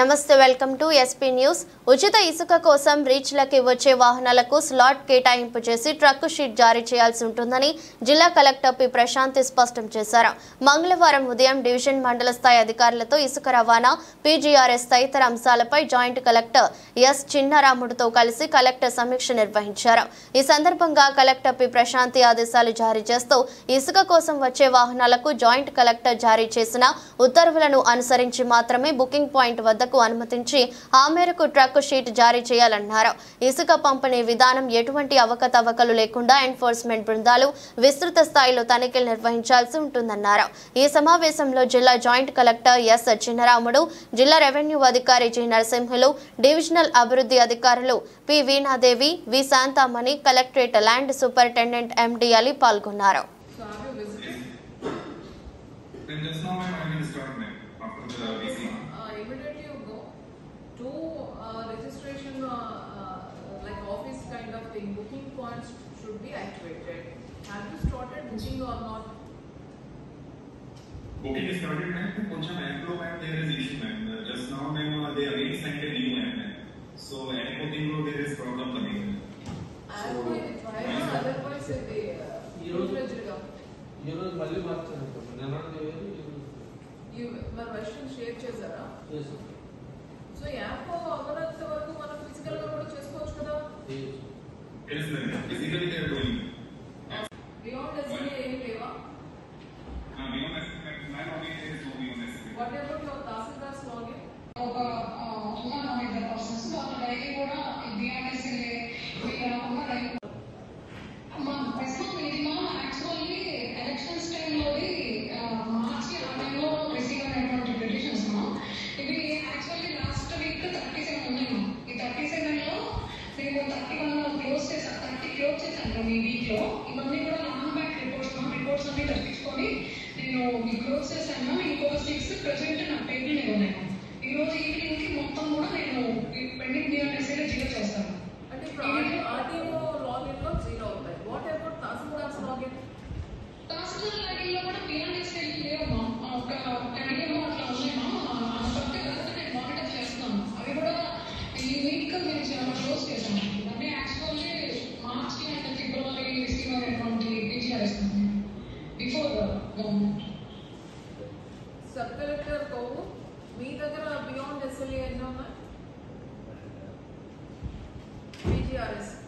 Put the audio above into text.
నమస్తే welcome to SP news. ఉచిత ఇసుక కోసం రీచ్లకి వచ్చే వాహనాలకు స్లాట్ కేటాయింపు చేసి ట్రక్ షీట్ జారీ చేయాల్సి ఉంటుందని జిల్లా కలెక్టర్ పి ప్రశాంతి స్పష్టం చేశారు. మంగళవారం ఉదయం డివిజన్ మండల స్థాయి అధికారులతో ఇసుక రవాణా, పీజీఆర్ఎస్ తదితర అంశాలపై జాయింట్ కలెక్టర్ ఎస్ చిన్నరాముడుతో కలిసి కలెక్టర్ సమీక్ష నిర్వహించారు. ఈ సందర్భంగా కలెక్టర్ పి ప్రశాంతి ఆదేశాలు జారీ చేస్తూ ఇసుక కోసం వచ్చే వాహనాలకు జాయింట్ కలెక్టర్ జారీ చేసిన ఉత్తర్వులను అనుసరించి మాత్రమే బుకింగ్ పాయింట్ వద్దకు అనుమతించి ఆ మేరకు ట్రక్ షీట్ జారీ చేయాలన్నారు. ఇసుక పంపిణీ విధానం ఎటువంటి అవకతవకలు లేకుండా ఎన్ఫోర్స్మెంట్ బృందాలు విస్తృత స్థాయిలో తనిఖీలు నిర్వహించాల్సి ఉంటుందన్నారు. ఈ సమావేశంలో జిల్లా జాయింట్ కలెక్టర్ ఎస్ చిన్నరాముడు, జిల్లా రెవెన్యూ అధికారి జి నరసింహులు, డివిజనల్ అభివృద్ధి అధికారులు P Veena Devi, V Shanthamani, collectorate land superintendent MD Ali పాల్గొన్నారు. Immediately you go to registration, like office kind of thing. Booking points should be activated. Have you started booking or not? Booking is started, ma'am. Koncham airflow ma'am, there is issue, ma'am. Just now, ma'am, they again signed a new ma'am. So air booking there is problem coming. Otherwise, they my version share chesara. Yes. So app avanant varaku mana physical ga kuda chesukochu kada. Yes ma'am. Physically they are doing. Beyond SLA em leva. Beyond SLA ma'am only there is no beyond SLA. What about your Tahsildar's login? oka human the process vaalla daily kuda beyond SLA veera unna daily amma pressma meeting actually elections time lo March లో receive అయినటువంటి petitions ఇవి actually last week 37 ఉన్నాయి. ఈ 37 లో మేము 31 close చేసాం, 30 close చేశాను ఈ వీక్ లో. ఇవన్నీ కూడా లాంగ్ బ్యాక్ రిపోర్ట్స్ అన్ని తెప్పించుకొని నేను క్లోజ్ చేశాను. ఇంకో 6 ప్రెసెంట్ నా టేబుల్ మీద ఉన్నాయి. ఈ రోజు ఈవినింగ్ కి మొత్తం కూడా నేను పెండింగ్ బిఆర్ఎస్ఏలో జీరో చేస్తాను. అంటే ఇప్పుడు ఆర్టీఓ లాగిన్ లో జీరో అవుతాయి. What about tahsildars login? Tahsildar login లో కూడా బిఆర్ఎస్ఏ లేవమ్మా. ఒక 10 అట్లా ఉన్నాయమ్మా. ప్రతి ఒక్కటి నేను మానిటర్ చేస్తున్నాను. అవి కూడా ఈ వీక్ మేము క్లోజ్ చేశాను. ఇవన్నీ actually March and February receive అయినటువంటి PGRS before government. Sub collector Kovvur మీ దగ్గర బియాండ్ ఎస్ఎల్ఏ ఎన్ని ఉన్నాయి? పీజీఆర్ఎస్